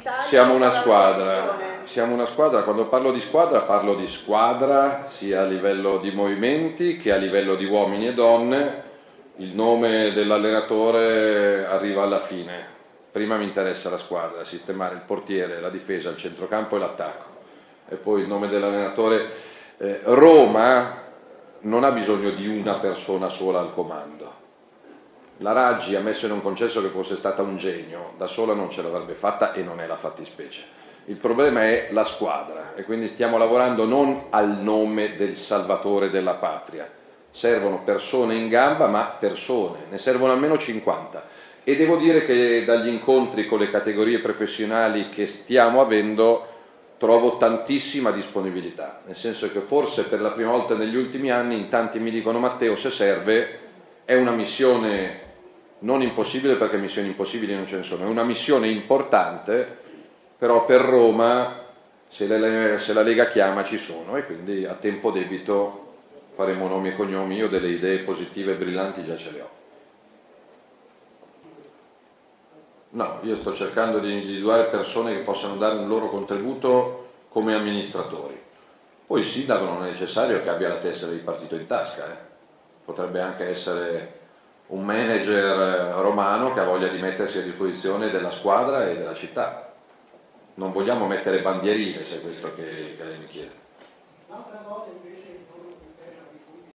Siamo una squadra, quando parlo di squadra sia a livello di movimenti che a livello di uomini e donne. Il nome dell'allenatore arriva alla fine, prima mi interessa la squadra, sistemare il portiere, la difesa, il centrocampo e l'attacco, e poi il nome dell'allenatore. Roma non ha bisogno di una persona sola al comando. La Raggi, ammesso e non concesso che fosse stata un genio, da sola non ce l'avrebbe fatta e non è la fattispecie. Il problema è la squadra e quindi stiamo lavorando non al nome del salvatore della patria. Servono persone in gamba, ma persone, ne servono almeno 50. E devo dire che dagli incontri con le categorie professionali che stiamo avendo trovo tantissima disponibilità, nel senso che forse per la prima volta negli ultimi anni in tanti mi dicono: Matteo, se serve, è una missione non impossibile, perché missioni impossibili non ce ne sono, è una missione importante, però per Roma se la Lega chiama ci sono, e quindi a tempo debito faremo nomi e cognomi. Io delle idee positive e brillanti già ce le ho. No, io sto cercando di individuare persone che possano dare un loro contributo come amministratori. Poi il sindaco non è necessario che abbia la tessera di partito in tasca, potrebbe anche essere un manager romano che ha voglia di mettersi a disposizione della squadra e della città. Non vogliamo mettere bandierine, se è questo che lei mi chiede.